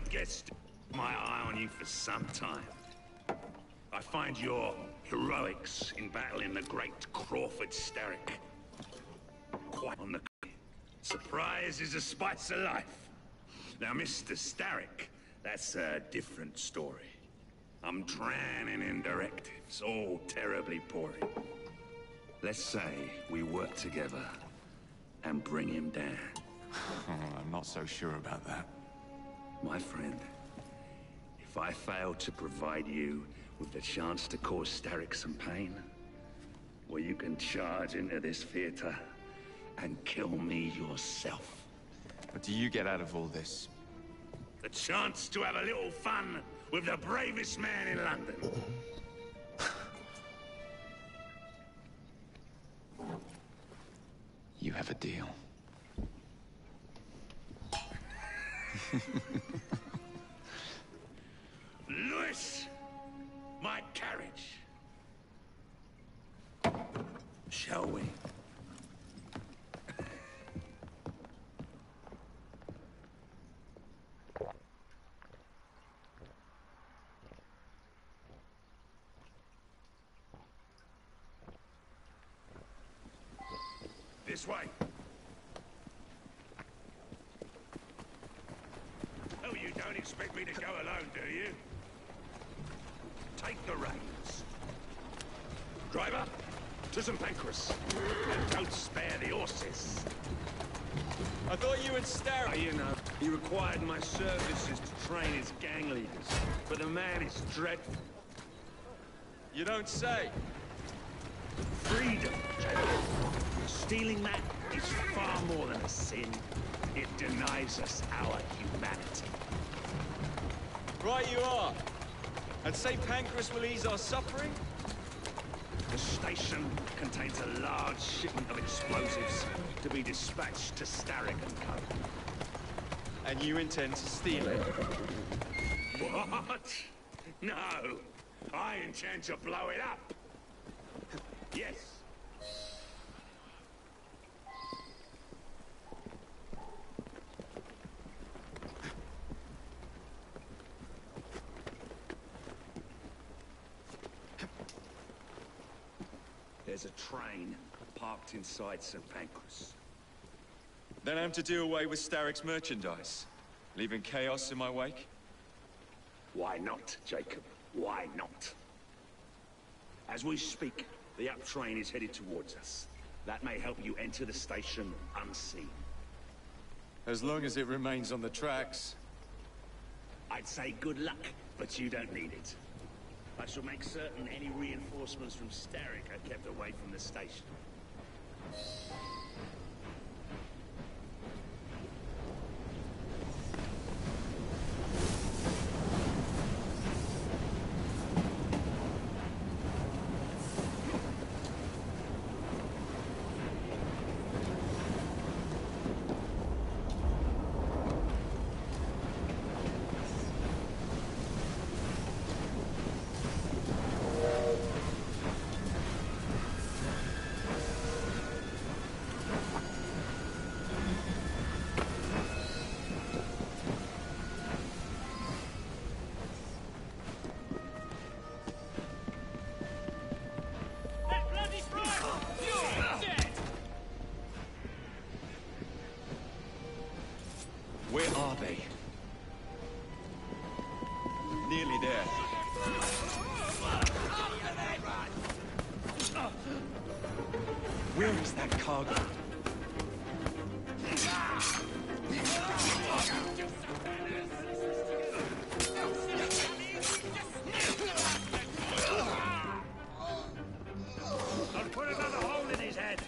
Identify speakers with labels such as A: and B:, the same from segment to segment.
A: guessed my eye on you for some time. I find your heroics in battling the great Crawford Starrick quite on the... Surprise is a spice of life. Now, Mr. Starrick, that's a different story. I'm drowning in directives, all terribly boring. Let's say we work together and bring him down.
B: I'm not so sure about that.
A: My friend, if I fail to provide you with the chance to cause Starrick some pain, well, you can charge into this theater and kill me yourself.
B: What do you get out of all this?
A: The chance to have a little fun with the bravest man in London.
B: You have a deal.
A: Lewis, my carriage. Shall we? This way. Oh, you don't expect me to go alone, do you? Take the reins. Driver, to St. Pancras. And don't spare the horses.
B: I thought you and Starrick...
A: Oh, you know, he required my services to train his gang leaders. But the man is dreadful.
B: You don't say.
A: Freedom, General. Stealing that is far more than a sin. It denies us our humanity.
B: Right you are. And St. Pancras will ease our suffering?
A: The station contains a large shipment of explosives to be dispatched to Starrick and Co.
B: And you intend to steal it?
A: What? No. I intend to blow it up. Yes. There's a train parked inside St. Pancras.
B: Then I'm to do away with Starrick's merchandise, leaving chaos in my wake?
A: Why not, Jacob? Why not? As we speak, the up train is headed towards us. That may help you enter the station unseen.
B: As long as it remains on the tracks.
A: I'd say good luck, but you don't need it. I shall make certain any reinforcements from Starrick are kept away from the station.
B: Where are they? Nearly there. Where is that cargo?
A: I'll put another hole in his head.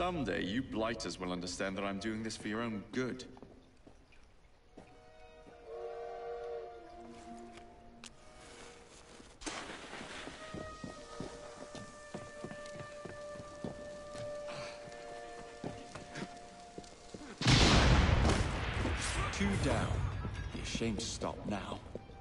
B: Someday, you blighters will understand that I'm doing this for your own good. Two down. Be ashamed to stop now.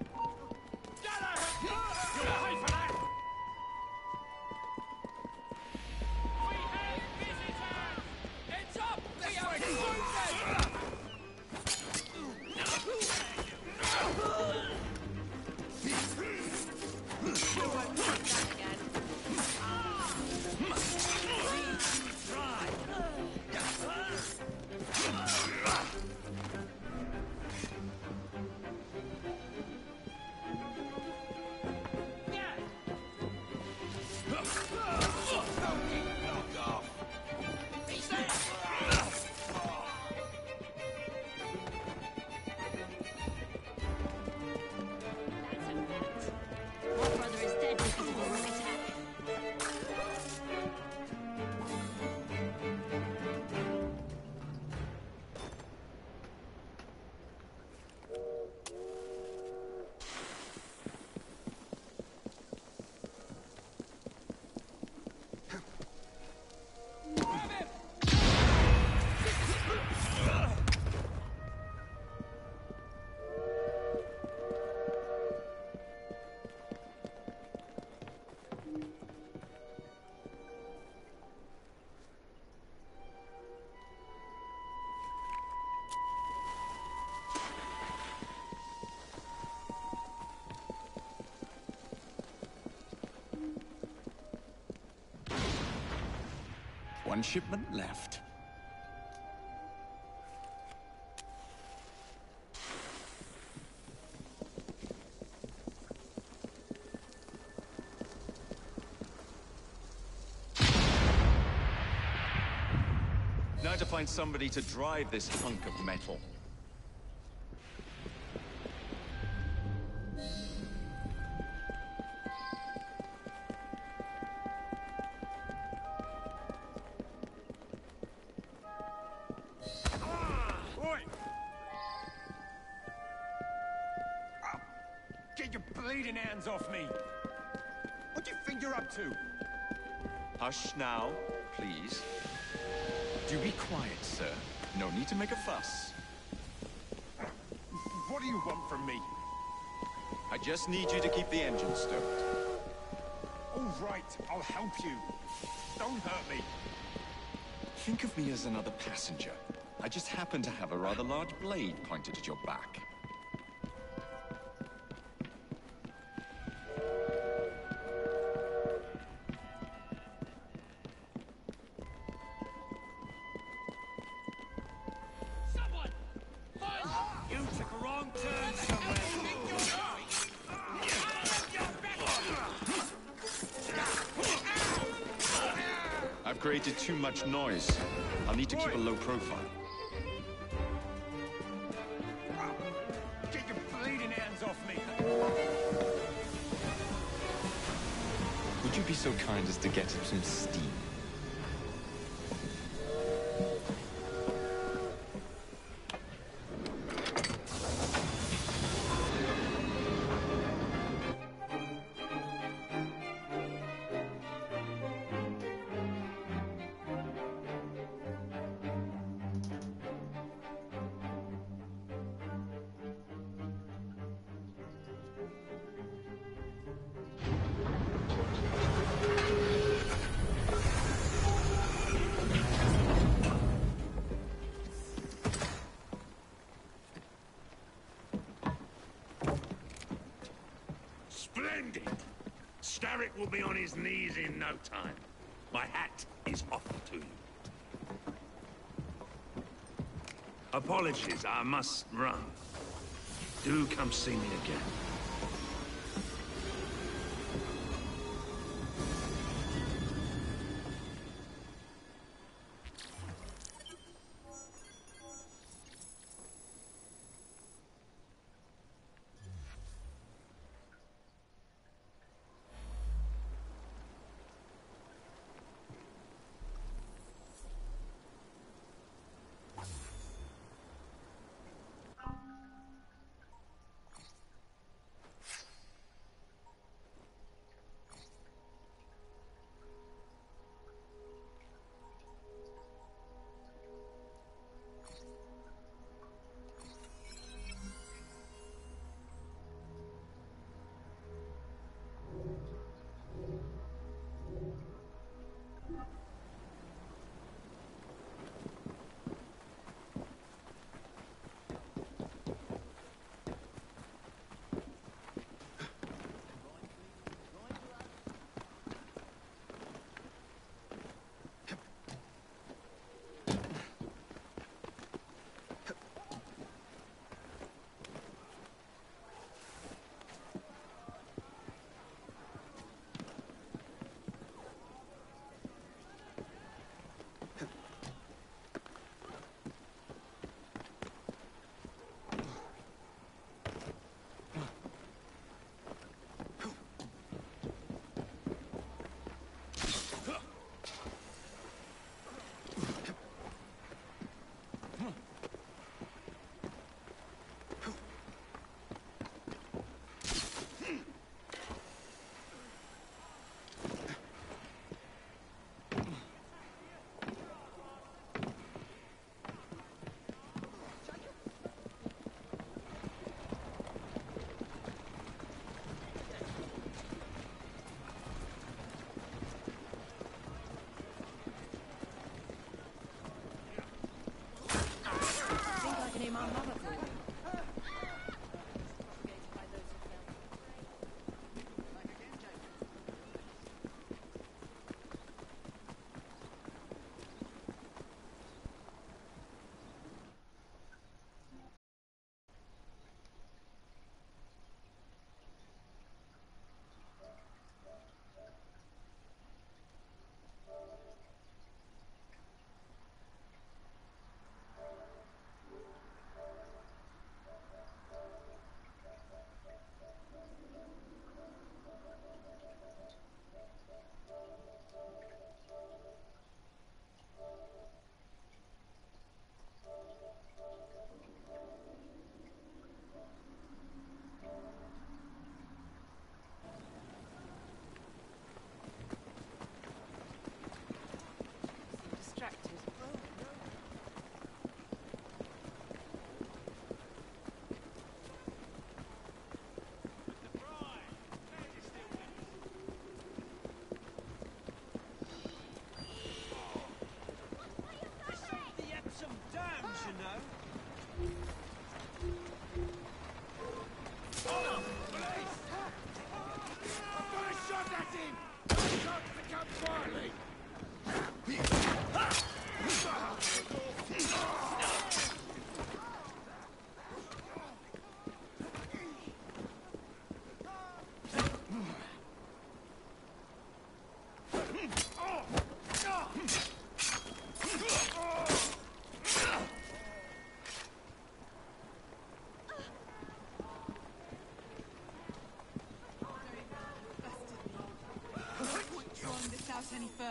B: One shipment left. Now to find somebody to drive this hunk of metal.
C: Get your bleeding hands off me! What do you think you're up to?
B: Hush now, please. Do be quiet, sir. No need to make a fuss.
C: What do you want from me?
B: I just need you to keep the engine stoked.
C: All right, I'll help you. Don't hurt me.
B: Think of me as another passenger. I just happen to have a rather large blade pointed at your back.
C: You took a wrong turn somewhere.
B: I've created too much noise. I'll need to keep a low profile.
C: Get your bleeding hands off me.
B: Would you be so kind as to get him some steam?
A: Splendid! Starrick will be on his knees in no time. My hat is off to you. Apologies, I must run. Do come see me again.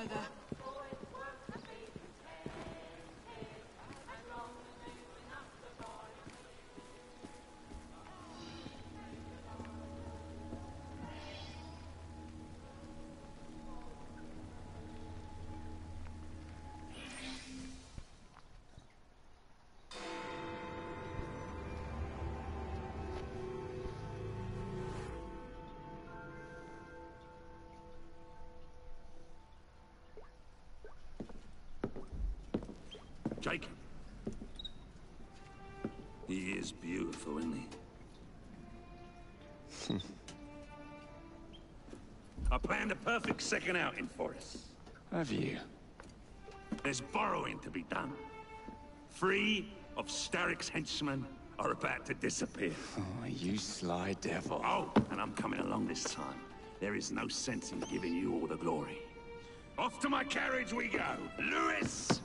D: further.
A: Jacob. He is beautiful, isn't he? I planned a perfect second outing for us.
B: Have you?
A: There's borrowing to be done. 3 of Starrick's henchmen are about to disappear.
B: Oh, you sly devil.
A: Oh, and I'm coming along this time. There is no sense in giving you all the glory. Off to my carriage we go. Lewis!